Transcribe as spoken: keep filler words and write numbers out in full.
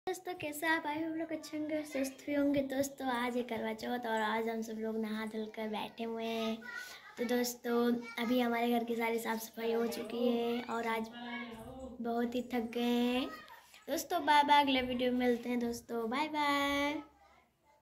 दोस्तों कैसे आप आए हम लोग अच्छे होंगे, स्वस्थ भी होंगे। दोस्तों आज है करवा चौथ और आज हम सब लोग नहा धुल कर बैठे हुए हैं। तो दोस्तों अभी हमारे घर की सारी साफ़ सफाई हो चुकी है और आज बहुत ही थक गए हैं। दोस्तों बाय बाय, अगले वीडियो में मिलते हैं। दोस्तों बाय बाय।